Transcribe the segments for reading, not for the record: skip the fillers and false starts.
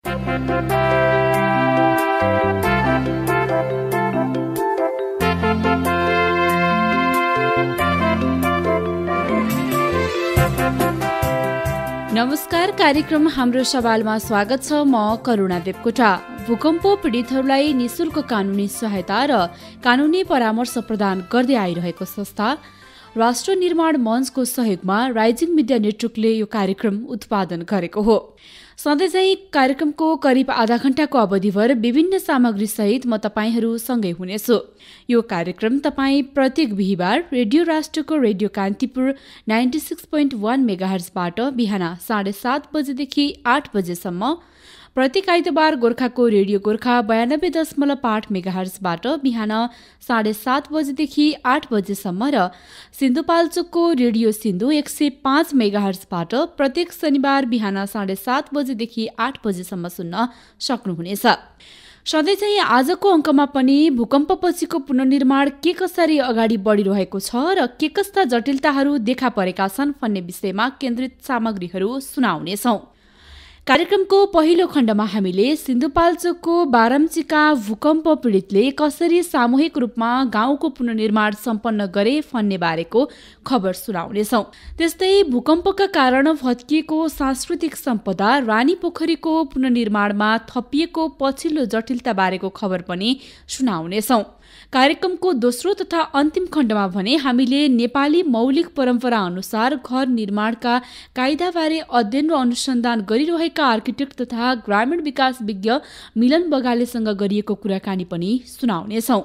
नमस्कार, कार्यक्रम हाम्रो सवालमा स्वागत छ। म करुणा देवकोटा। भूकम्प पीडितहरूलाई निशुल्क कानुनी सहायता र कानुनी परामर्श प्रदान गर्दै आइरहेको संस्था राष्ट्र निर्माण मञ्चको सहयोगमा राइजिङ मिडिया नेटवर्कले यो कार्यक्रम उत्पादन गरेको हो। सधैँ चाहिँ कार्यक्रमको करिब आधा घण्टाको अवधिभर विभिन्न सामग्री सहित म तपाईहरू सँगै हुनेछु। यो कार्यक्रम तपाईँ प्रत्येक बिहिबार रेडियो राष्ट्रको रेडियो कान्तिपुर 96.1 मेगाहर्जबाट बिहान 7:30 बजेदेखि 8 बजेसम्म, प्रत्येक आइतबार गोर्खाको रेडियो गोर्खा 92.8 मेगाहर्जबाट बिहान 7:30 बजेदेखि 8 बजेसम्म र सिन्धुपाल्चोकको रेडियो सिन्धु 105 मेगाहर्जबाट प्रत्येक शनिबार बिहान 7:30 बजेदेखि 8 बजेसम्म सुन्न सक्नुहुनेछ। सधैँ चाहिँ आजको अङ्कमा पनि भूकम्पपछिको पुनर्निर्माण के कसरी अगाडि बढिरहेको छ र के कस्ता जटिलताहरू देखा परेका छन् भन्ने विषयमा केन्द्रित सामग्रीहरू सुनाउनेछौँ। कार्यक्रमको पहिलो खण्डमा हामीले सिन्धुपाल्चोकको बाराम्चीका भूकम्प पीडितले कसरी सामूहिक रूपमा गाउँको पुनर्निर्माण सम्पन्न गरे भन्ने बारेको खबर सुनाउनेछौँ। त्यस्तै भूकम्पका कारण भत्किएको सांस्कृतिक सम्पदा रानी पोखरीको पुनर्निर्माणमा थपिएको पछिल्लो जटिलता बारेको खबर पनि सुनाउनेछौँ। कार्यक्रमको दोस्रो तथा अन्तिम खण्डमा भने हामीले नेपाली मौलिक परम्परा अनुसार घर निर्माणका कायदाबारे अध्ययन र अनुसन्धान गरिरहेका आर्किटेक्ट तथा ग्रामीण विकास विज्ञ मिलन बगालेसँग गरिएको कुराकानी पनि सुनाउनेछौँ।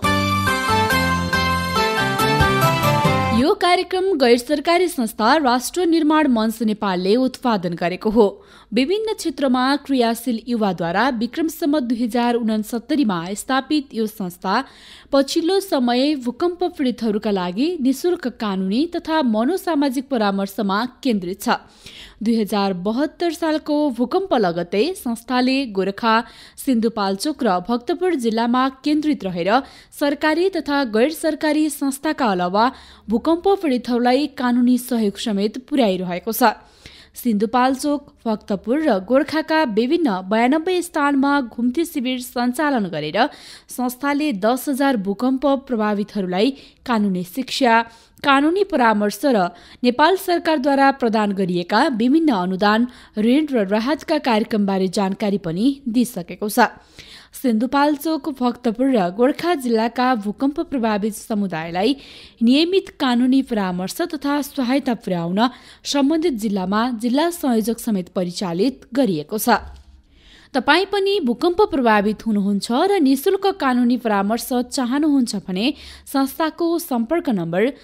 यो कार्यक्रम गैर सरकारी संस्था राष्ट्र निर्माण मञ्च नेपालले उत्पादन गरेको हो। विभिन्न क्षेत्रमा क्रियाशील युवाद्वारा विक्रमसम्म 2069मा स्थापित यो संस्था पछिल्लो समय भूकम्प पीडितहरूका लागि निशुल्क कानुनी तथा मनोसामाजिक परामर्शमा केन्द्रित छ। 2072 सालको भूकम्प लगत्तै संस्थाले गोरखा, सिन्धुपाल्चोक र भक्तपुर जिल्लामा केन्द्रित रहेर सरकारी तथा गैर सरकारी संस्थाका अलावा भूकम्प पीडितहरूलाई कानुनी सहयोग समेत पुर्याइरहेको छ। सिन्धुपाल्चोक, भक्तपुर र गोर्खाका विभिन्न 92 स्थानमा घुम्ती शिविर सञ्चालन गरेर संस्थाले 10,000 भूकम्प प्रभावितहरूलाई कानुनी शिक्षा, कानुनी परामर्श र नेपाल सरकारद्वारा प्रदान गरिएका विभिन्न अनुदान, ऋण र राहतका कार्यक्रमबारे जानकारी पनि दिइसकेको छ। सिन्धुपाल्चोक, भक्तपुर र गोर्खा जिल्लाका भूकम्प प्रभावित समुदायलाई नियमित कानुनी परामर्श तथा सहायता पुर्याउन सम्बन्धित जिल्लामा जिल्ला संयोजक समेत परिचालित गरिएको छ। तपाईँ पनि भूकम्प प्रभावित हुनुहुन्छ र निशुल्क कानुनी परामर्श चाहनुहुन्छ भने संस्थाको सम्पर्क नम्बर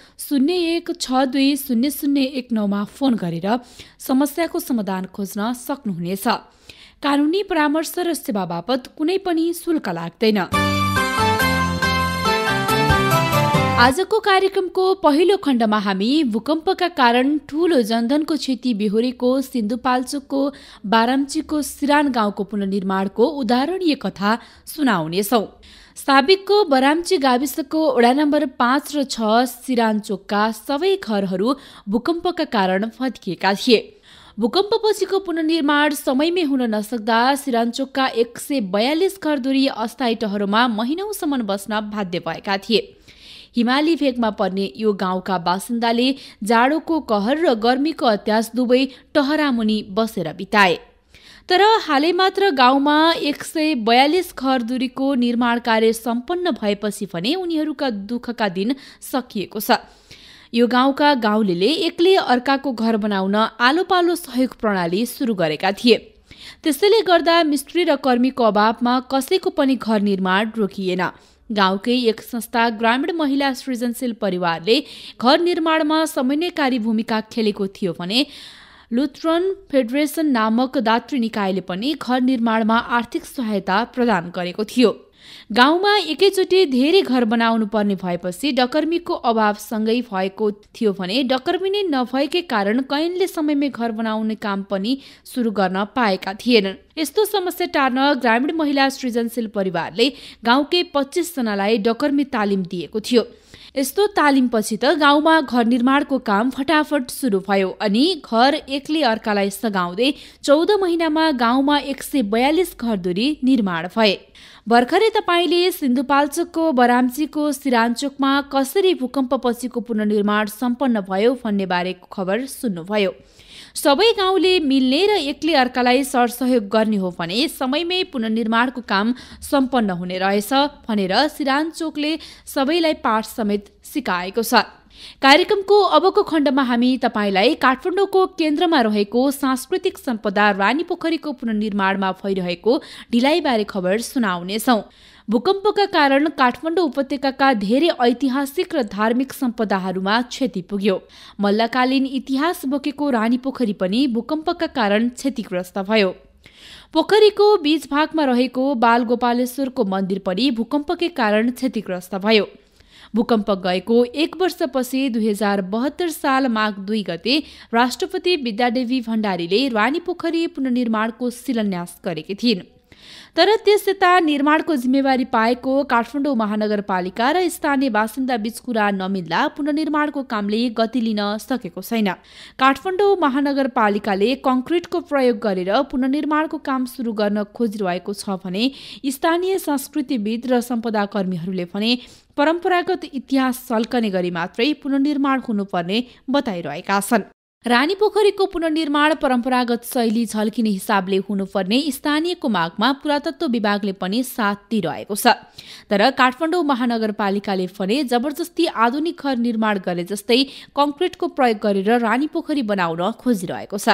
01620019 मा फोन गरेर समस्याको समाधान खोज्न सक्नुहुनेछ। कानुनी परामर्श र सेवा बापत कुनै पनि शुल्क लाग्दैन। आजको कार्यक्रमको पहिलो खण्डमा हामी भूकम्पका कारण ठूलो जनधनको क्षति बेहोरेको सिन्धुपाल्चोकको बाराम्चीको सिरान गाउँको पुनर्निर्माणको उदाहरणीय कथा सुनाउनेछौँ। साबिकको बराम्ची गाविसको वडा नम्बर 5 र 6 सिरानचोकका सबै घरहरू भूकम्पका कारण भत्किएका थिए। भूकम्पपछिको पुनर्निर्माण समयमै हुन नसक्दा सिरानचोकका 142 घरधुरी अस्थायी टहरोमा महिनौसम्म बस्न बाध्य भएका थिए। हिमाली भेगमा पर्ने यो गाउँका बासिन्दाले जाडोको कहर र गर्मीको अत्यास दुवै टहरामुनि बसेर बिताए। तर हालै मात्र गाउँमा 142 घरधुरीको निर्माण कार्य सम्पन्न भएपछि भने उनीहरूका दुःखका दिन सकिएको छ। यो गाउँका गाउँलेले एक्लै अर्काको घर बनाउन आलो पालो सहयोग प्रणाली सुरु गरेका थिए। त्यसैले गर्दा मिस्त्री र कर्मीको अभावमा कसैको पनि घर निर्माण रोकिएन। गाउँकै एक संस्था ग्रामीण महिला सृजनशील परिवारले घर निर्माणमा समन्वयकारी भूमिका खेलेको थियो भने लुथरन फेडरेसन नामक दातृ निकायले पनि घर निर्माणमा आर्थिक सहायता प्रदान गरेको थियो। गाउँमा एकैचोटि धेरै घर बनाउनु पर्ने भएपछि डकर्मीको अभावसँगै भएको थियो भने डकर्मी नै नभएकै कारण कैयनले समयमै घर बनाउने काम पनि सुरु गर्न पाएका थिएनन्। यस्तो समस्या टार्न ग्रामीण महिला सृजनशील परिवारले गाउँकै 25 जनालाई डकर्मी तालिम दिएको थियो। यस्तो तालिमपछि त गाउँमा घर निर्माणको काम फटाफट सुरु भयो अनि घर एकले अर्कालाई सघाउँदै 14 महिनामा गाउँमा 142 घरधुरी निर्माण भए। भर्खरै तपाईले सिन्धुपाल्चोकको बराम्चीको सिरानचोकमा कसरी भूकम्पपछिको पुनर्निर्माण सम्पन्न भयो भन्ने बारेको खबर सुन्नुभयो। सबै गाउँले मिल्ने र एकले अर्कालाई सरसहयोग गर्ने हो भने समयमै पुनर्निर्माणको काम सम्पन्न हुने रहेछ भनेर सिरानचोकले सबैलाई पाठ समेत सिकाएको छ। कार्यक्रमको अबको खण्डमा हामी तपाईलाई काठमाडौँको केन्द्रमा रहेको सांस्कृतिक सम्पदा रानीपोखरीको पुनर्निर्माणमा भइरहेको ढिलाइबारे खबर सुनाउनेछौं। भूकम्पका कारण काठमाडौँ उपत्यकाका धेरै ऐतिहासिक र धार्मिक सम्पदाहरूमा क्षति पुग्यो। मल्लकालीन इतिहास बोकेको रानीपोखरी पनि भूकम्पका कारण क्षतिग्रस्त भयो। पोखरीको बीच भागमा रहेको बालगोपालेश्वरको मन्दिर पनि भूकम्पकै कारण क्षतिग्रस्त भयो। भूकम्प गएको 1 वर्षपछि 2072 साल माघ 2 गते राष्ट्रपति विद्यादेवी भण्डारीले रानीपोखरी पुनर्निर्माणको शिलान्यास गरेकी थिइन्। तर त्यस यता निर्माणको जिम्मेवारी पाएको काठमाडौँ महानगरपालिका र स्थानीय बासिन्दा बीच कुरा नमिल्दा पुनर्निर्माणको कामले गति लिन सकेको छैन। काठमाडौँ महानगरपालिकाले कङ्क्रिटको प्रयोग गरेर पुनर्निर्माणको काम सुरु गर्न खोजिरहेको छ भने स्थानीय संस्कृतिविद र सम्पदा कर्मीहरूले भने परम्परागत इतिहास झल्कने गरी मात्रै पुनर्निर्माण हुनुपर्ने बताइरहेका छन्। रानीपोखरीको पुनर्निर्माण परम्परागत शैली झल्किने हिसाबले हुनुपर्ने स्थानीयको मागमा पुरातत्व विभागले पनि साथ दिइरहेको छ। तर काठमाडौँ महानगरपालिकाले भने जबरजस्ती आधुनिक घर निर्माण गरे जस्तै कङ्क्रिटको प्रयोग गरेर रानीपोखरी बनाउन खोजिरहेको छ।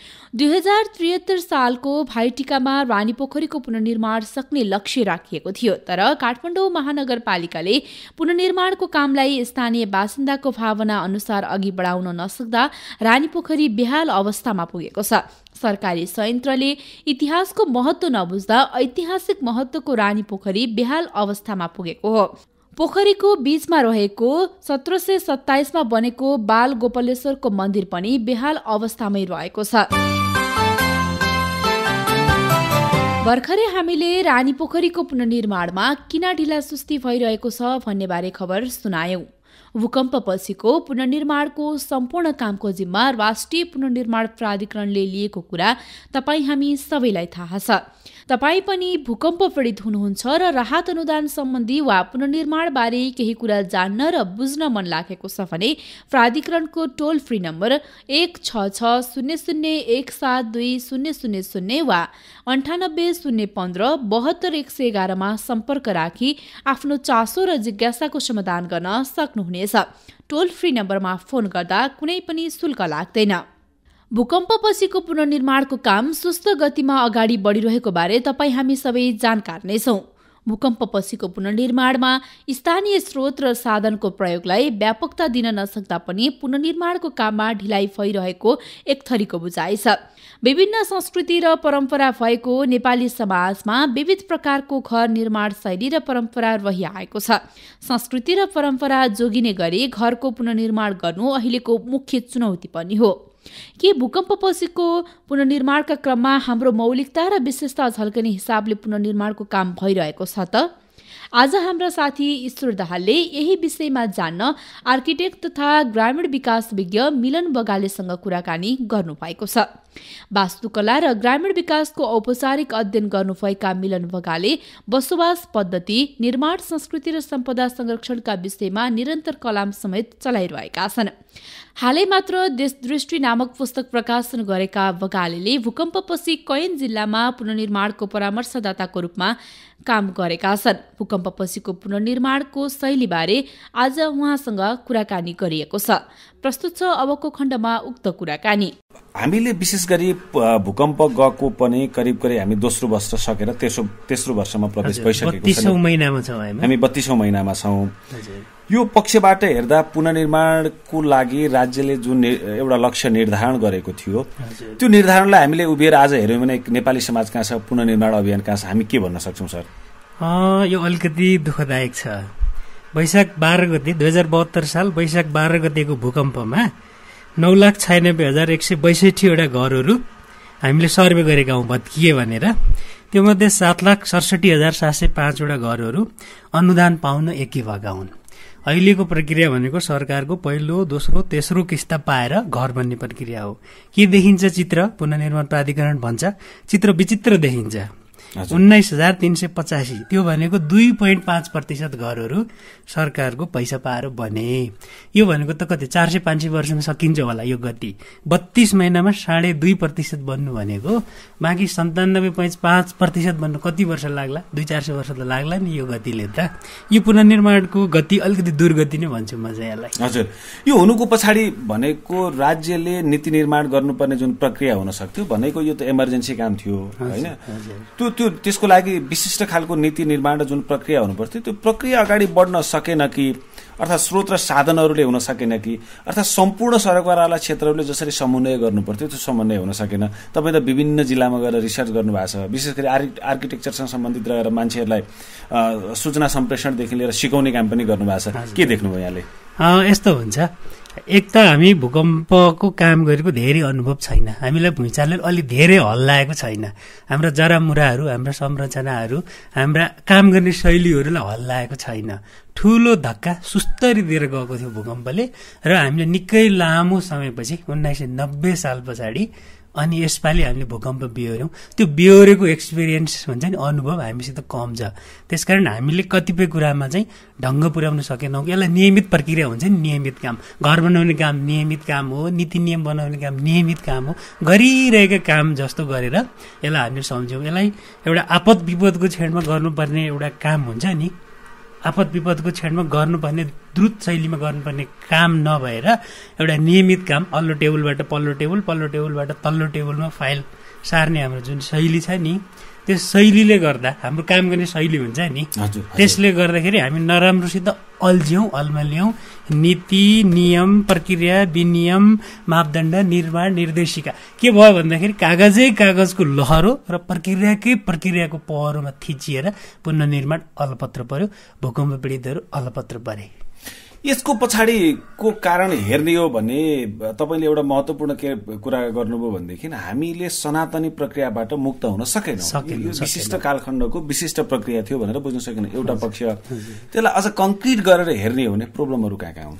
2073 सालको भाइटिकामा रानीपोखरीको पुनर्निर्माण सक्ने लक्ष्य राखिएको थियो। तर काठमाडौँ महानगरपालिकाले पुनर्निर्माणको कामलाई स्थानीय बासिन्दाको भावना अनुसार अघि बढाउन नसक्दा रानीपोखरी बेहाल अवस्थामा पुगेको छ। सरकारी संयन्त्रले इतिहासको महत्त्व नबुझ्दा ऐतिहासिक महत्त्वको रानीपोखरी बेहाल अवस्थामा पुगेको हो। पोखरीको बीचमा रहेको 1727 मा बनेको बाल गोपालेश्वरको मन्दिर पनि बेहाल अवस्थामै रहेको छ। भर्खरै हामीले रानीपोखरीको पुनर्निर्माणमा किन ढिलासुस्ती भइरहेको छ भन्ने बारे खबर सुनायौं। भूकम्पपछिको पुनर्निर्माणको सम्पूर्ण कामको जिम्मा राष्ट्रिय पुनर्निर्माण प्राधिकरणले लिएको कुरा तपाईँ हामी सबैलाई थाहा छ। तपाईँ पनि भूकम्प पीडित हुनुहुन्छ र राहत अनुदान सम्बन्धी वा पुनर्निर्माण बारे केही कुरा जान्न र बुझ्न मन लागेको छ भने प्राधिकरणको टोल फ्री नम्बर 16600172000 वा 980115 72111 मा सम्पर्क राखी आफ्नो चासो र जिज्ञासाको समाधान गर्न सक्नुहुनेछ। टोल फ्री नम्बरमा फोन गर्दा कुनै पनि शुल्क लाग्दैन। भूकम्पपछिको पुनर्निर्माणको काम सुस्त गतिमा अगाडि बढिरहेको बारे तपाईँ हामी सबै जानकार नै छौं। भूकम्पपछिको पुनर्निर्माणमा स्थानीय स्रोत र साधनको प्रयोगलाई व्यापकता दिन नसक्दा पनि पुनर्निर्माणको काममा ढिलाइ भइरहेको एक थरीको बुझाइ छ। विभिन्न संस्कृति र परम्परा भएको नेपाली समाजमा विविध प्रकारको घर निर्माण शैली र परम्परा रहिआएको छ। संस्कृति र परम्परा जोगिने गरी घरको पुनर्निर्माण गर्नु अहिलेको मुख्य चुनौती पनि हो। के भूकम्पपछिको पुनर्निर्माणका क्रममा हाम्रो मौलिकता र विशेषता झल्कने हिसाबले पुनर्निर्माणको काम भइरहेको छ त? आज हाम्रा साथी ईश्वर दाहालले यही विषयमा जान्न आर्किटेक्ट तथा ग्रामीण विकास विज्ञ मिलन बगालेसँग कुराकानी गर्नुभएको छ। वास्तुकला र ग्रामीण विकासको औपचारिक अध्ययन गर्नुभएका मिलन बगाले बसोबास पद्धति, निर्माण संस्कृति र सम्पदा संरक्षणका विषयमा निरन्तर कलाम समेत चलाइरहेका छन्। हालै मात्र देशदृष्टि नामक पुस्तक प्रकाशन गरेका बगालेले भूकम्पपछि कैयन जिल्लामा पुनर्निर्माणको परामर्शदाताको रूपमा काम गरेका छन्। भूकम्पपछिको पुनर्निर्माणको शैलीबारे आज उहाँसँग कुराकानी गरिएको छ। प्रस्तुत छ अबको खण्डमा उक्त कुराकानी। हामीले विशेष गरी भूकम्प गएको पनि करिब हामी दोस्रो वर्ष सकेर तेस्रो वर्षमा प्रवेश भइसकेको छ। 32औं महिनामा छौं हामी 32औं महिनामा छौं। यो पक्षबाट हेर्दा पुनर्निर्माणको लागि राज्यले जुन एउटा लक्ष्य निर्धारण गरेको थियो त्यो निर्धारणलाई हामीले उभिएर आज हेर्यौं भने नेपाली समाज कहाँ छ, पुनर्निर्माण अभियान कहाँ छ, हामी के भन्न सक्छौं सर? यो अलिकति दुःखदायक छ। वैशाख 12 गते 2072 साल वैशाख 12 गतेको भूकम्पमा 9,96,162 वटा घरहरू हामीले सर्वे गरेका हौं भत्किए भनेर। त्यो मध्ये 7,67,705 वटा घरहरू अनुदान पाउन एकै भएका हुन्। अहिलेको प्रक्रिया भनेको सरकारको पहिलो दोस्रो तेस्रो किस्ता पाएर घर बन्ने प्रक्रिया हो। के देखिन्छ चित्र? पुनर्निर्माण प्राधिकरण भन्छ चित्र विचित्र देखिन्छ। 19,385 त्यो भनेको 2.5% घरहरू सरकारको पैसा पाएर बने। यो भनेको त कति 400-500 वर्षमा सकिन्छ होला यो गति। 32 महिनामा 2.5% बन्नु भनेको बाँकी 97.5% बन्नु कति वर्ष लाग्ला? 200-400 वर्ष त लाग्ला नि यो गतिले त। यो पुनर्निर्माणको गति अलिकति दुर्गति नै भन्छु म चाहिँ यसलाई। हजुर, यो हुनुको पछाडि भनेको राज्यले नीति निर्माण गर्नुपर्ने जुन प्रक्रिया हुन सक्थ्यो भनेको यो त इमर्जेन्सी काम थियो हैन? त्यसको लागि विशिष्ट खालको नीति निर्माण र जुन प्रक्रिया हुनुपर्थ्यो त्यो प्रक्रिया अगाडि बढ्न सकेन कि, अर्थात् स्रोत र साधनहरूले हुन सकेन कि, अर्थात् सम्पूर्ण सडकवाला क्षेत्रहरूले जसरी समन्वय गर्नुपर्थ्यो त्यो समन्वय हुन सकेन। तपाईँ त विभिन्न जिल्लामा गएर रिसर्च गर्नुभएको छ, विशेष गरी आर्किटेक्चरसँग सम्बन्धित रहेर मान्छेहरूलाई सूचना सम्प्रेषणदेखि लिएर सिकाउने काम पनि गर्नुभएको छ। के देख्नुभयो यहाँले? यस्तो हुन्छ, एक त हामी भूकम्पको काम गरेको धेरै अनुभव छैन, हामीलाई भुइँचालोले अलि धेरै हल्लाएको छैन। हाम्रा जरामुराहरू, हाम्रा संरचनाहरू, हाम्रा काम गर्ने शैलीहरूलाई हल्लाएको छैन। ठूलो धक्का सुस्तरी दिएर गएको थियो भूकम्पले र हामीले निकै लामो समयपछि 1990 साल पछाडि अनि यसपालि हामीले भूकम्प बिहोर्यौं। त्यो बिहोरेको एक्सपिरियन्स हुन्छ नि, अनुभव हामीसित कम छ। त्यसकारण हामीले कतिपय कुरामा चाहिँ ढङ्ग पुर्याउन सकेनौं। यसलाई नियमित प्रक्रिया हुन्छ नि, नियमित काम। घर बनाउने काम नियमित काम हो, नीति नियम बनाउने काम नियमित काम हो। गरिरहेका काम जस्तो गरेर यसलाई हामीले सम्झ्यौं। यसलाई एउटा आपद विपदको क्षणमा गर्नुपर्ने एउटा काम हुन्छ नि, आपद विपदको क्षणमा गर्नुपर्ने द्रुत शैलीमा गर्नुपर्ने काम नभएर एउटा नियमित काम, अल्लो टेबलबाट पल्लो टेबल, पल्लो टेबलबाट तल्लो टेबलमा फाइल सार्ने हाम्रो जुन शैली छ नि, त्यो शैलीले गर्दा हाम्रो काम गर्ने शैली हुन्छ नि, त्यसले गर्दाखेरि हामी नराम्रोसित अल्झ्यौं, अल्मल्यौं। नीति नियम प्रक्रिया विनियम मापदण्ड निर्माण निर्देशिका के भयो भन्दाखेरि कागजै कागजको लहरो र प्रक्रियाको पहरोमा थिचिएर पुनर्निर्माण अलपत्र पर्यो। भूकम्प पीडितहरू अलपत्र परे। यसको पछाडिको कारण हेर्ने हो भने तपाईले एउटा महत्त्वपूर्ण कुरा गर्नुभयो भनेदेखि हामीले सनातनी प्रक्रियाबाट मुक्त हुन सकेनौं। यो विशिष्ट कालखण्डको विशिष्ट प्रक्रिया थियो भनेर बुझ्न सकेन एउटा पक्ष। त्यसलाई अझ कङ्क्रिट गरेर हेर्ने हो भने प्रब्लमहरू कहाँ हुन्?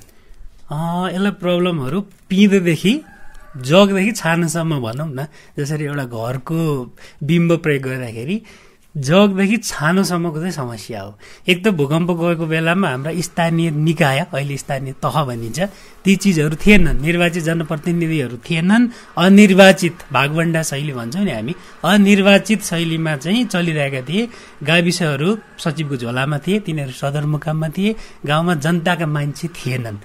यसलाई प्रब्लमहरू पिँधदेखि जगदेखि छानसम्म भनौँ न। जसरी एउटा घरको बिम्ब प्रयोग गर्दाखेरि जगदेखि छानोसम्मको चाहिँ समस्या हो। एक त भूकम्प गएको बेलामा हाम्रा स्थानीय निकाय, अहिले स्थानीय तह भनिन्छ, ती चिजहरू थिएनन्। निर्वाचित जनप्रतिनिधिहरू थिएनन्। अनिर्वाचित भागवण्डा शैली भन्छौँ नि हामी, अनिर्वाचित शैलीमा चाहिँ चलिरहेका थिए। गाविसहरू सचिवको झोलामा थिए, तिनीहरू सदरमुकाममा थिए। गाउँमा जनताका मान्छे थिएनन्।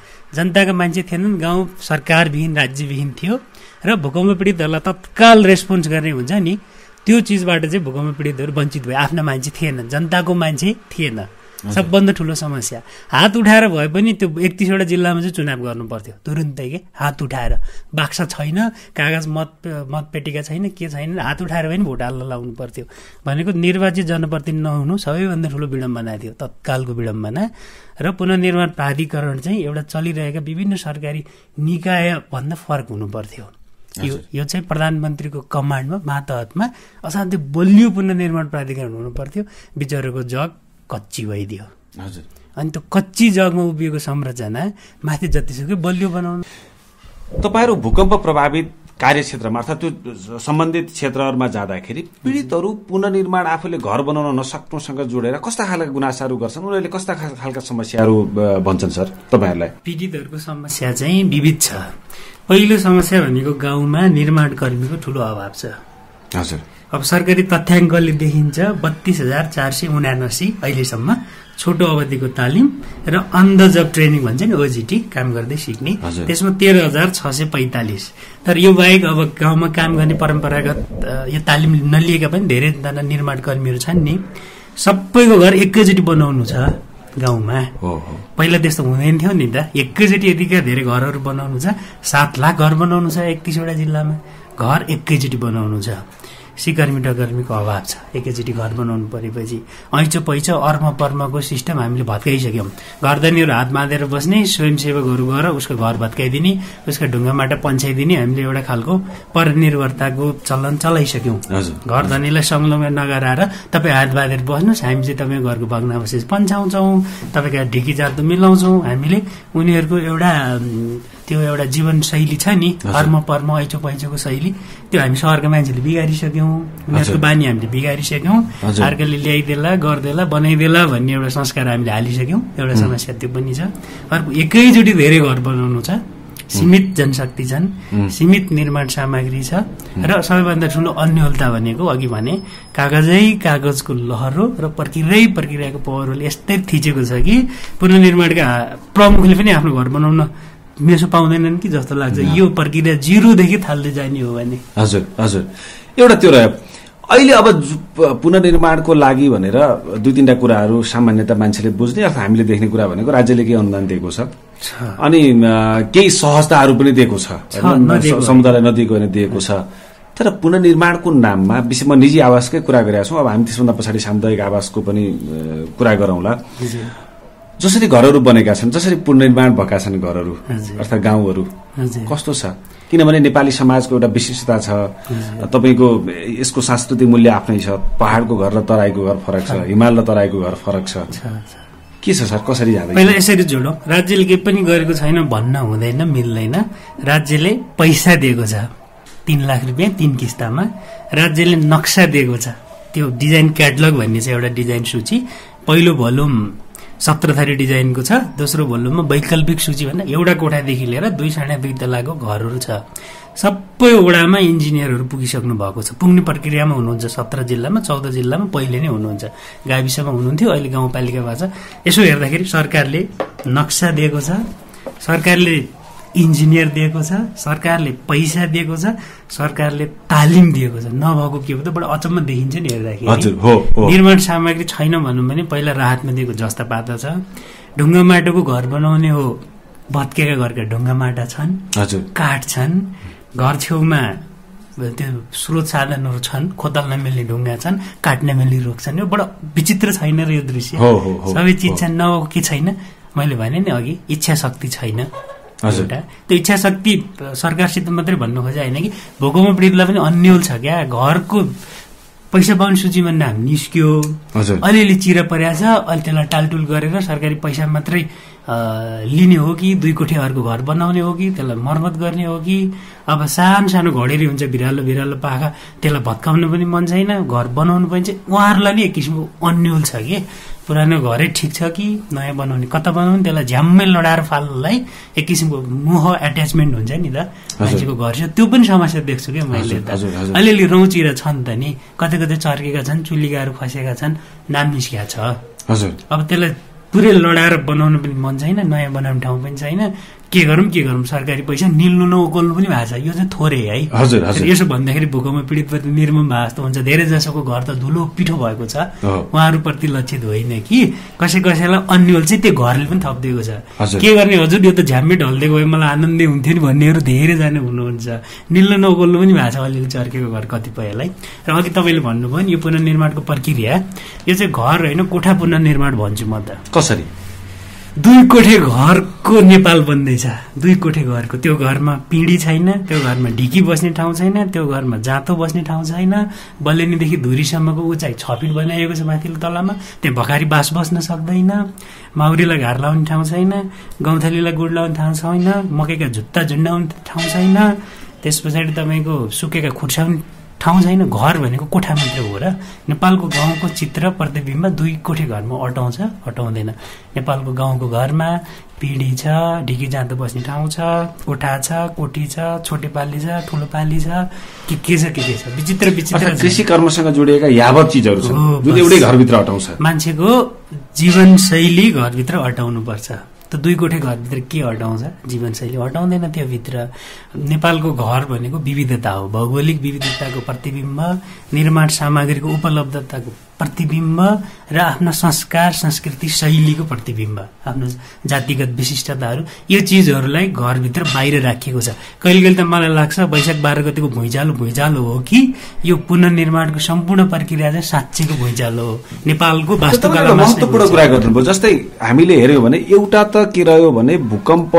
गाउँ सरकारविहीन राज्यविहीन थियो र भूकम्प पीडितहरूलाई तत्काल रेस्पोन्स गर्ने हुन्छ नि, त्यो चिजबाट चाहिँ भूकम्प पीडितहरू वञ्चित भए। आफ्ना मान्छे थिएन, जनताको मान्छे थिएन। सबभन्दा ठूलो समस्या। हात उठाएर भए पनि त्यो 31वटा जिल्लामा चाहिँ चुनाव गर्नु पर्थ्यो तुरुन्तै के, हात उठाएर। बाक्सा छैन, कागज मतपेटिका छैन, के छैन, हात उठाएर पनि भोट हाल्न लाउनु पर्थ्यो। भनेको निर्वाचित जनप्रतिनिधि नहुनु सबैभन्दा ठूलो विडम्बना थियो, तत्कालको विडम्बना। र पुनर्निर्माण प्राधिकरण चाहिँ एउटा चलिरहेका विभिन्न सरकारी निकाय भन्दा फरक हुनु पर्थ्यो। यो चाहिँ प्रधानमन्त्रीको कमान्डमा मातहतमा असाध्यै बलियो पुनर्निर्माण प्राधिकरण हुनु पर्थ्यो। विचारको जग कच्ची भइदियो। अनि त्यो कच्ची जगमा उभिएको संरचना माथि जतिसुकै बलियो बनाउनु। तपाईहरु भूकम्प प्रभावित कार्यक्षेत्रमा अर्थात् त्यो सम्बन्धित क्षेत्रहरूमा जाँदाखेरि पीडितहरू पुनर्निर्माण आफूले घर बनाउन नसक्नुसँग जोडेर कस्ता खालका गुनासाहरू गर्छन्, उनीहरूले कस्ता खालका समस्याहरू भन्छन् सर तपाईहरुलाई? पीडितहरूको समस्या चाहिँ विविध छ। पहिलो समस्या भनेको गाउँमा निर्माण कर्मीको ठूलो अभाव छ। हजुर, अब सरकारी तथ्याङ्कले देखिन्छ 32,479 अहिलेसम्म छोटो अवधिको तालिम र अन द जब ट्रेनिङ भन्छ नि, ओजिटी, काम गर्दै सिक्ने, त्यसमा 13,645। तर यो बाहेक अब गाउँमा काम गर्ने परम्परागत यो तालिम नलिएका पनि धेरैजना निर्माण कर्मीहरू छन् नि। सबैको घर एकैचोटि बनाउनु छ गाउँमा। पहिला त्यस्तो हुँदैन थियो नि त। एकैचोटि यतिका धेरै घरहरू बनाउनु छ। 7 लाख घर बनाउनु छ 31वटा जिल्लामा। घर एकैचोटि बनाउनु छ। सिकर्मी टकर्मीको अभाव छ। एकैचोटि घर बनाउनु परेपछि ऐचो पैचो अर्म पर्मको सिस्टम हामीले भत्काइसक्यौँ। घरधनीहरू हात बाँधेर बस्ने, स्वयंसेवकहरू गएर उसको घर भत्काइदिने, उसको ढुङ्गामाटा पन्छाइदिने, हामीले एउटा खालको परनिर्भरताको चलन चलाइसक्यौँ। घरधनीलाई संलग्न नगराएर तपाईँ हात बाँधेर बस्नुहोस्, हामी चाहिँ तपाईँको घरको भग्नावशेष पन्छाउँछौँ, तपाईँका ढिकी जातो मिलाउँछौँ। हामीले उनीहरूको त्यो एउटा जीवनशैली छ नि, कर्म पर्म ऐचो पैचोको शैली, त्यो हामी सहरका मान्छेले बिगारिसक्यौँ। उनीहरूको बानी हामीले बिगारिसक्यौँ। अर्काले ल्याइदेला, गरिदेला, बनाइदेला भन्ने एउटा संस्कार हामीले हालिसक्यौँ। एउटा समस्या त्यो पनि छ। अर्को एकैचोटि धेरै घर बनाउनु छ, सीमित जनशक्ति छन्, सीमित निर्माण सामग्री छ, र सबैभन्दा ठुलो अन्यलता भनेको अघि भने कागजको लहरो र प्रक्रियाको पवरले यस्तै थिचेको छ कि पुनर्निर्माणका प्रमुखले पनि आफ्नो घर बनाउन मेसो पाउँदैनन् कि जस्तो लाग्छ। यो प्रक्रिया जिरोदेखि थाल्दै जाने हो भने। हजुर हजुर, एउटा त्यो रह्यो। अहिले अब पुनर्निर्माणको लागि भनेर 2-3टा कुराहरू सामान्यतः मान्छेले बुझ्ने अथवा हामीले देख्ने कुरा भनेको राज्यले केही अनुदान दिएको छ, अनि केही सहजताहरू पनि दिएको छ, समुदायलाई नदिएको भने दिएको छ। तर पुनर्निर्माणको नाममा विशेषमा निजी आवासकै कुरा गरेका छौँ। अब हामी त्यसभन्दा पछाडि सामुदायिक आवासको पनि कुरा गरौँला। जसरी घरहरू बनेका छन्, जसरी पुनर्निर्माण भएका छन् घरहरू अर्थात् गाउँहरू, कस्तो छ? किनभने नेपाली समाजको एउटा विशेषता छ, तपाईँको यसको सांस्कृतिक मूल्य आफ्नै छ। पहाडको घर र तराईको घर फरक छ, हिमाल र तराईको घर फरक छ। के छ सर, कसरी जाँदैछ? पहिला यसरी जोडौँ, राज्यले केही पनि गरेको छैन भन्न हुँदैन, मिल्दैन। राज्यले पैसा दिएको छ 3 लाख रुपियाँ 3 किस्तामा। राज्यले नक्सा दिएको छ, त्यो डिजाइन क्याटलग भन्ने छ एउटा डिजाइन सूची। पहिलो भोल्युम 17 थरी डिजाइनको छ, दोस्रो भोल्युममा वैकल्पिक सूची भन्दा एउटा कोठादेखि लिएर 2.5 तलाको घरहरू छ। सबै वडामा इन्जिनियरहरू पुगिसक्नु भएको छ, पुग्ने प्रक्रियामा हुनुहुन्छ। 17 जिल्लामा 14 जिल्लामा पहिले नै हुनुहुन्छ, गाविसमा हुनुहुन्थ्यो, अहिले गाउँपालिका भएको छ। यसो हेर्दाखेरि सरकारले नक्सा दिएको छ, सरकारले इन्जिनियर दिएको छ, सरकारले पैसा दिएको छ, सरकारले तालिम दिएको छ। नभएको के हो त, बडो अचम्म देखिन्छ नि हेर्दाखेरि। निर्माण सामग्री छैन भनौँ भने पहिला राहतमा दिएको जस्ता पाता छ। ढुङ्गा माटोको घर बनाउने हो, भत्केका घरका ढुङ्गा माटा छन्, काठ छन्, घर छेउमा त्यो स्रोत साधनहरू छन्, खोतल नमिल्ने ढुङ्गा छन्, काट नमिल्ने रुख छन्। यो बडो विचित्र छैन र यो दृश्य? सबै चिज छन्, नभएको के छैन? मैले भने नि अघि, इच्छा शक्ति छैन। एउटा त्यो इच्छा शक्ति सरकारसित मात्रै भन्नु खोजे होइन कि भूकम्प पीडितलाई पनि अन्यल छ क्या। घरको पैसा पाउने सूचीमा नाम निस्क्यो, अलिअलि चिरा परेको छ, अहिले त्यसलाई टालटुल गरेर सरकारी पैसा मात्रै लिने हो कि 2 कोठे घरको घर बनाउने हो कि त्यसलाई मर्मत गर्ने हो कि अब सानो सानो घडेरी हुन्छ, भिरालो पाखा, त्यसलाई भत्काउन पनि मन छैन, घर बनाउनु पनि चाहिँ उहाँहरूलाई नि एक किसिमको अन्यल छ कि पुरानो घरै ठिक छ कि नयाँ बनाउने, कता बनाउने, त्यसलाई झ्याम्मै लडाएर फाल्नलाई एक किसिमको मोह एट्याचमेन्ट हुन्छ नि त मान्छेको घर छ। त्यो पनि समस्या देख्छु क्या मैले त। अलिअलि रौँचिरा छन् त नि, कतै चर्केका छन्, चुलिगाहरू खसेका छन्, नाम निस्किया छ। अब त्यसलाई पुरै लडाएर बनाउनु पनि मन छैन, नयाँ बनाउने ठाउँ पनि छैन। के गरौँ सरकारी पैसा निल्नु नउकल्नु पनि भएको छ। यो चाहिँ थोरै है। यसो भन्दाखेरि भूकम्प पीडित निर्मम भए जस्तो हुन्छ। धेरै जसोको घर त धुलो पिठो भएको छ, उहाँहरूप्रति लक्षित होइन कि कसैलाई अन्यल चाहिँ त्यो घरले पनि थपिदिएको छ। के गर्ने हजुर, यो त झ्याम्मै ढल्दै गयो, मलाई आनन्दै हुन्थ्यो नि भन्नेहरू धेरैजना हुनुहुन्छ। निल्नु नउकल्नु पनि भएको छ अलिअलि चर्केको घर कतिपयलाई। र अघि तपाईँले भन्नुभयो नि यो पुनर्निर्माणको प्रक्रिया, यो चाहिँ घर होइन कोठा पुनर्निर्माण भन्छु म त। कसरी? 2 कोठे घरको नेपाल बन्दैछ। 2 कोठे घरको, त्यो घरमा पिँढी छैन, त्यो घरमा ढिकी बस्ने ठाउँ छैन, त्यो घरमा जाँतो बस्ने ठाउँ छैन, बलेनीदेखि धुरीसम्मको उचाइ 6 फिट बनाइएको छ माथिल्लो तलामा, त्यहाँ भकारी बास बस्न सक्दैन, माउरीलाई घार लाउने ठाउँ छैन, गौँथलीलाई गुड लाउने ठाउँ छैन, मकैका झुत्ता झुन्डाउने ठाउँ छैन, त्यस पछाडि तपाईँको सुकेका खुर्साउने ठाउँ छैन। घर भनेको कोठा मात्रै हो र? नेपालको गाउँको चित्र प्रतिबिम्ब 2 कोठे घरमा अटाउँछ? अटाउँदैन। नेपालको गाउँको घरमा पिँढी छ, ढिकी जाँतो बस्ने ठाउँ छ, कोठा छ, कोठी छ, छोटे पाली छ, ठुलो पाली छ, के छ विचित्र कृषि कर्मसँग जोडिएका यावत चिजहरू छन् जुन एउटै घरभित्र अटाउँछ। मान्छेको जीवनशैली घरभित्र अटाउनु पर्छ। त 2 कोठे घरभित्र के हटाउँछ? जीवनशैली हटाउँदैन। त्यो भित्र नेपालको घर भनेको विविधता हो, भौगोलिक विविधताको प्रतिबिम्ब, निर्माण सामग्रीको उपलब्धताको प्रतिबिम्ब र आफ्ना संस्कार संस्कृति शैलीको प्रतिबिम्ब, आफ्नो जातिगत विशिष्टताहरू, यो चिजहरूलाई घरभित्र बाहिर राखिएको छ। कहिले कहिले त मलाई लाग्छ वैशाख 12 गतिको भुइँचालो हो कि यो पुनर्निर्माणको सम्पूर्ण प्रक्रिया चाहिँ साँच्चैको भुइँचालो हो। नेपालको वास्तुकला महत्त्वपूर्ण कुरा गर्नुभयो। जस्तै हामीले हेर्यौँ भने एउटा त के रह्यो भने भूकम्प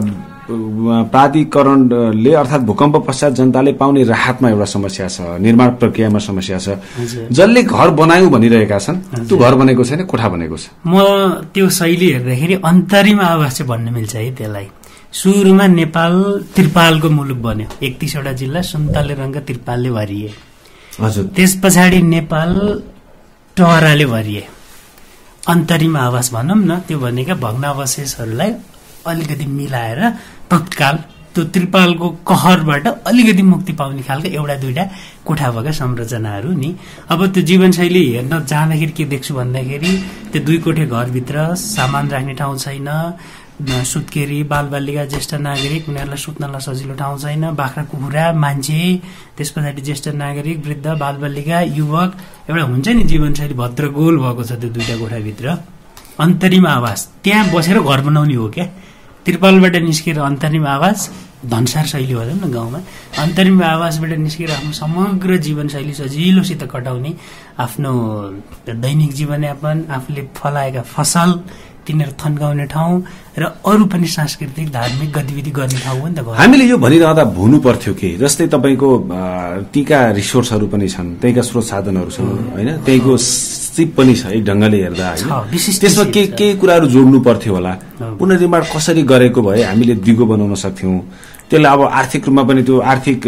प्राधिकरणले अर्थात् भूकम्प पश्चात जनताले पाउने राहतमा एउटा समस्या छ, निर्माण प्रक्रियामा समस्या छ। जसले घर बनायौँ भनिरहेका छन् त्यो घर बनेको छैन, कोठा बनेको छ। म त्यो शैली हेर्दाखेरि अन्तरिम आवास चाहिँ भन्न मिल्छ है त्यसलाई। सुरुमा नेपाल त्रिपालको मुलुक बन्यो, 31वटा जिल्ला सुन्तले रङका त्रिपालले भरिए। हजुर, त्यस पछाडि नेपाल टहराले भरिए। अन्तरिम आवास भनौँ न, त्यो भनेका भग्नावशेषहरूलाई अलिकति मिलाएर तत्काल त्यो त्रिपालको कहरबाट अलिकति मुक्ति पाउने खालका एउटा दुईटा कोठा भएका संरचनाहरू नि। अब त्यो जीवनशैली हेर्न जाँदाखेरि के देख्छु भन्दाखेरि त्यो 2 कोठे घरभित्र सामान राख्ने ठाउँ छैन, सुत्केरी बालबालिका ज्येष्ठ नागरिक उनीहरूलाई सुत्नलाई सजिलो ठाउँ छैन, बाख्रा कुखुरा मान्छे, त्यस पछाडि ज्येष्ठ नागरिक वृद्ध बालबालिका युवक, एउटा हुन्छ नि जीवनशैली भद्रगोल भएको छ त्यो 2टा कोठाभित्र। अन्तरिम आवास त्यहाँ बसेर घर बनाउने हो क्या। त्रिपालबाट निस्केर अन्तरिम आवास धनसार शैली भनौँ न गाउँमा, अन्तरिम आवासबाट निस्केर आफ्नो समग्र जीवनशैली सजिलोसित कटाउने, आफ्नो दैनिक जीवनयापन, आफूले फलाएका फसल तिनीहरू थन्काउने ठाउँ र अरू पनि सांस्कृतिक धार्मिक गतिविधि गर्ने ठाउँ हो नि त। हामीले यो भनिरहँदा भुनु पर्थ्यो कि जस्तै तपाईँको तीका रिसोर्सहरू पनि छन्, त्यहीका स्रोत साधनहरू छन् होइन, त्यहीको सिप पनि छ एक ढङ्गले हेर्दा होइन, त्यसमा केही कुराहरू जोड्नु पर्थ्यो होला। पुनर्निर्माण कसरी गरेको भए हामीले दिगो बनाउन सक्थ्यौँ, त्यसलाई अब आर्थिक रूपमा पनि त्यो आर्थिक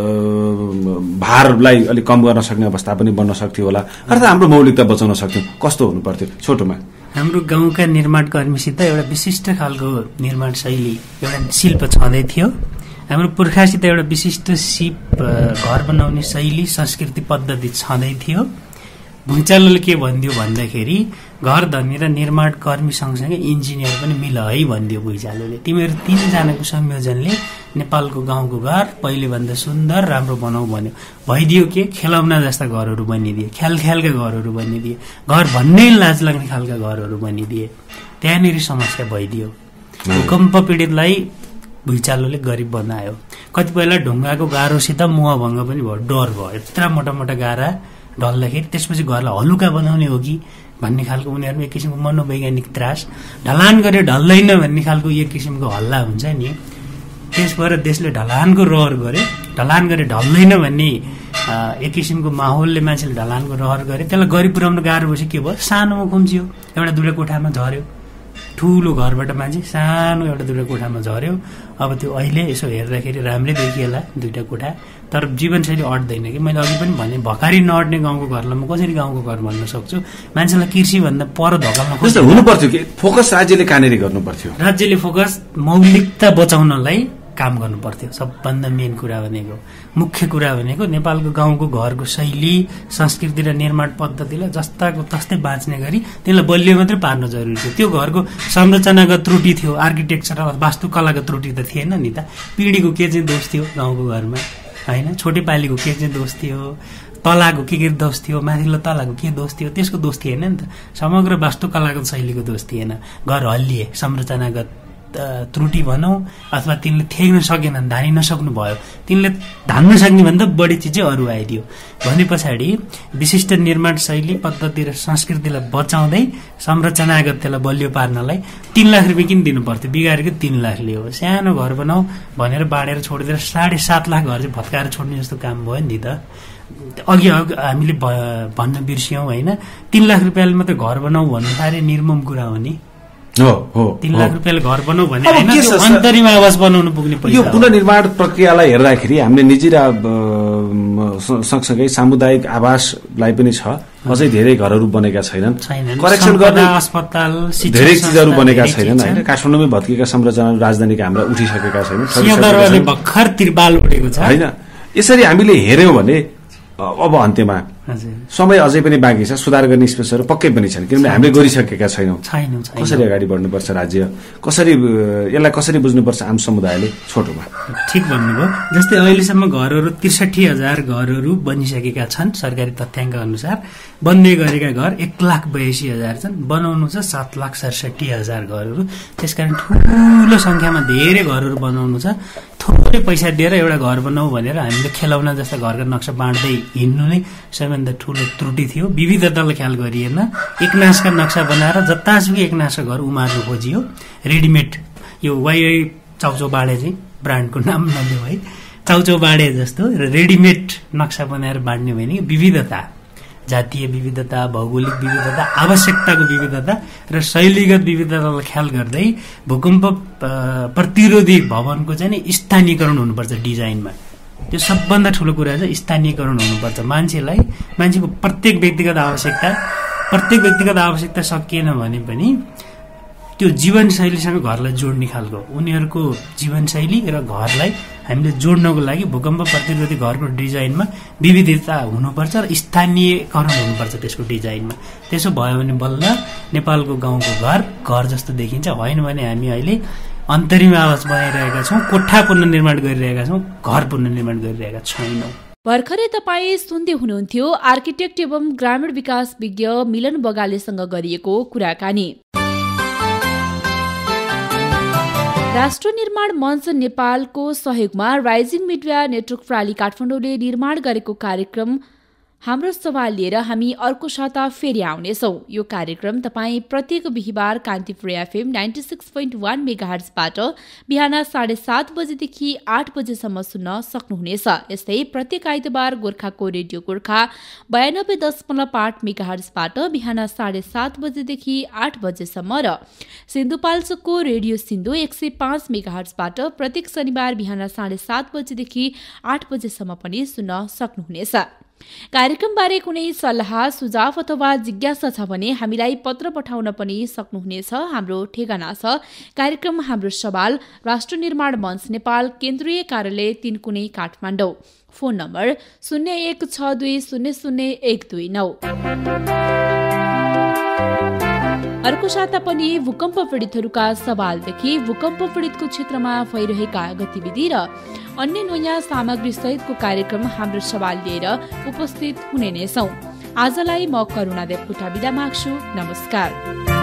भारलाई अलिक कम गर्न सक्ने अवस्था पनि बन्न सक्थ्यो होला, अर्थात् हाम्रो मौलिकता बचाउन सक्थ्यौँ। कस्तो हुनु पर्थ्यो छोटोमा? हाम्रो गाउँका निर्माणकर्मीसित एउटा विशिष्ट खालको निर्माण शैली, एउटा शिल्प छँदै थियो। हाम्रो पुर्खासित एउटा विशिष्ट घर बनाउने शैली संस्कृति पद्धति छँदै थियो। भुइँचालोले के भनिदियो भन्दाखेरि घर धनी र निर्माण कर्मी सँगसँगै इन्जिनियर पनि मिल है भनिदियो भुइँचालोले। तिमीहरू 3 जनाको संयोजनले नेपालको गाउँको घर पहिलेभन्दा सुन्दर राम्रो बनाऊ भन्यो। भइदियो के खेलौना जस्ता घरहरू बनिदिए, ख्यालका घरहरू बनिदिए, घर भन्नै लाज लाग्ने खालका घरहरू बनिदिए। त्यहाँनिर समस्या भइदियो। भूकम्प पीडितलाई भुइँचालोले गरिब बनायो। कतिपयलाई ढुङ्गाको गाह्रोसित मुहाभङ्ग पनि भयो, डर भयो। यत्र मोटा मोटा गाह्रा ढल्दाखेरि त्यसपछि घरलाई हलुका बनाउने हो कि भन्ने खालको उनीहरूमा एक किसिमको मनोवैज्ञानिक त्रास, ढलान गरे ढल्दैन भन्ने खालको एक किसिमको हल्ला हुन्छ नि। त्यसबाट देशले ढलानको रहर गरे, ढलान गरे ढल्दैन भन्ने एक किसिमको माहौलले मान्छेले ढलानको रहर गरे। त्यसलाई गरी पुर्याउनु गाह्रो भएपछि के भयो, सानोमा खुम्चियो, एउटा 2 कोठामा झर्यो। ठुलो घरबाट मान्छे सानो एउटा 2 कोठामा झर्यो। अब त्यो अहिले यसो हेर्दाखेरि राम्रै देखिएला 2टा कोठा, तर जीवनशैली अट्दैन कि। मैले अघि पनि भने भकारी नअट्ने गाउँको घरलाई म कसरी गाउँको घर भन्न सक्छु? मान्छेलाई कृषिभन्दा पर धकाल्न हुनु पर्थ्यो कि फोकस राज्यले कहाँनिर गर्नु पर्थ्यो? राज्यले फोकस मौलिकता बचाउनलाई काम गर्नु पर्थ्यो। सबभन्दा मेन कुरा भनेको, मुख्य कुरा भनेको नेपालको गाउँको घरको शैली संस्कृति र निर्माण पद्धतिलाई जस्ताको तस्तै बाँच्ने गरी त्यसलाई बलियो मात्रै पार्न जरुरी थियो। त्यो घरको संरचनागत त्रुटि थियो, आर्किटेक्चर वास्तुकलाको त्रुटि त थिएन नि त। पिँढीको के चाहिँ दोष थियो गाउँको घरमा होइन, छोटेपालीको के चाहिँ दोष थियो, तलाको के दोष थियो, माथिल्लो तलाको के दोष थियो, त्यसको दोष थिएन नि त। समग्र वास्तुकलाको शैलीको दोष थिएन। घर हल्लिए, संरचनागत त्रुटि भनौँ अथवा तिनले थ्याक्न सकेनन्, धानी नसक्नु भयो। तिनले धान्न सक्ने भन्दा बढी चिजै अरू आइदियो भने पछाडि विशिष्ट निर्माण शैली पद्धति र संस्कृतिलाई बचाउँदै संरचनागत त्यसलाई बलियो पार्नलाई 3 लाख रुपियाँ किन दिनु पर्थ्यो? बिगारेको 3 लाखले हो। सानो घर बनाऊ भनेर बाँडेर छोडिदिएर 7.5 लाख घर चाहिँ भत्काएर छोड्ने जस्तो काम भयो नि त। अघि हामीले भन्न बिर्स्यौँ होइन, 3 लाख रुपियाँले मात्रै घर बनाऊ भन्नु साह्रै निर्मम कुरा हो नि। 3 लाख रुपियाँले घर बनाऊ भने अन्तरिम आवास बनाउनु पुग्ने पैसा। यो पुनर्निर्माण प्रक्रियालाई हेर्दाखेरि हामीले निजी र सँगसँगै सामुदायिक आवासलाई पनि छ, अझै धेरै घरहरू बनेका छैनन्, करेक्सन गर्ने अस्पताल धेरै चिजहरू बनेका छैनन् होइन। काठमाडौँमै भत्किएका संरचना राजधानीका हाम्रा उठिसकेका छैनन्, भर्खर त्रिपाल उठेको छ होइन। यसरी हामीले हेर्यौँ भने अब अन्त्यमा समय अझै पनि बाँकी छ, सुधार गर्ने स्पेसहरू पक्कै पनि छन्, किनभने हामीले गरिसकेका छैनौँ। कसरी अगाडि बढ्नुपर्छ राज्य, कसरी यसलाई कसरी बुझ्नुपर्छ आम समुदायले, छोटोमा? ठिक भन्नुभयो। जस्तै अहिलेसम्म घरहरू 63,000 घरहरू बनिसकेका छन् सरकारी तथ्याङ्क अनुसार। बन्ने गरेका घर 1,82,000 छन्, बनाउनु छ 7,67,000 घरहरू। त्यसकारण ठुलो संख्यामा धेरै घरहरू बनाउनु छ। थोरै पैसा दिएर एउटा घर बनाऊ भनेर हामीले खेलाउना जस्ता घरका नक्सा बाँड्दै हिँड्नु नै सबैभन्दा ठुलो त्रुटि थियो। विविधतालाई ख्याल गरिएन, एकनासका नक्सा बनाएर जतासुकै एकनासका घर उमार्नु खोजियो। रेडिमेड यो वाइवाई चाउचाउ बाडे चाहिँ ब्रान्डको नाम नलियो है, चाउचाउ बाडे जस्तो रेडिमेड नक्सा बनाएर बाँड्ने भने विविधता, जातीय विविधता, भौगोलिक विविधता, आवश्यकताको विविधता र शैलीगत विविधतालाई ख्याल गर्दै भूकम्प प्रतिरोधी भवनको चाहिँ नि स्थानीयकरण हुनुपर्छ डिजाइनमा। त्यो सबभन्दा ठुलो कुरा चाहिँ स्थानीयकरण हुनुपर्छ। मान्छेको प्रत्येक व्यक्तिगत आवश्यकता सकिएन भने पनि त्यो जीवनशैलीसँग घरलाई जोड्ने खालको उनीहरूको जीवनशैली र घरलाई हामीले जोड्नको लागि भूकम्प प्रतिरोधी घरको डिजाइनमा विविधता हुनुपर्छ र स्थानीयकरण हुनुपर्छ त्यसको डिजाइनमा। त्यसो भयो भने बल्ल नेपालको गाउँको घर जस्तो देखिन्छ। होइन भने हामी अहिले अन्तरिम आवास बनाइरहेका छौँ, कोठा पुनर्निर्माण गरिरहेका छौँ, घर पुनर्निर्माण गरिरहेका छैनौँ। भर्खरै तपाईँ सुन्दै हुनुहुन्थ्यो आर्किटेक्ट एवं ग्रामीण विकास विज्ञ मिलन बगालेसँग गरिएको कुराकानी। राष्ट्र निर्माण मंच नेपालको सहयोगमा राइजिङ मिडिया नेटवर्क प्राली काठमाडौँले निर्माण गरेको कार्यक्रम हाम्रो सवाल लिएर हामी अर्को साता फेरि आउनेछौं। यो कार्यक्रम तपाईँ प्रत्येक बिहिबार कान्तिपुर एफएम 96.1 मेगाहर्जबाट बिहान 7:30 बजेदेखि 8 बजेसम्म सुन्न सक्नुहुनेछ। यस्तै प्रत्येक आइतबार गोर्खाको रेडियो गोर्खा 92.8 मेगाहर्जबाट बिहान 7:30 बजेदेखि 8 बजेसम्म र सिन्धुपाल्चोकको रेडियो सिन्धु 105 मेगाहर्जबाट प्रत्येक शनिबार बिहान 7:30 बजेदेखि 8 बजेसम्म पनि सुन्न सक्नुहुनेछ। कार्यक्रमबारे कुनै सल्लाह सुझाव अथवा जिज्ञासा छ भने हामीलाई पत्र पठाउन पनि सक्नुहुनेछ। हाम्रो ठेगाना छ कार्यक्रम हाम्रो सवाल, राष्ट्र निर्माण मञ्च नेपाल, केन्द्रीय कार्यालय 3 कुनै काठमाडौँ। Phone number 0162000129। अर्को साता पनि भूकम्प पीडितहरूका सवालदेखि भूकम्प पीडितको क्षेत्रमा भइरहेका गतिविधि र अन्य नयाँ सामग्री सहितको कार्यक्रम हाम्रो सवाल लिएर उपस्थित हुने नै छौं। आजलाई म करुणा देवकोटा बिदा माग्छु। नमस्कार।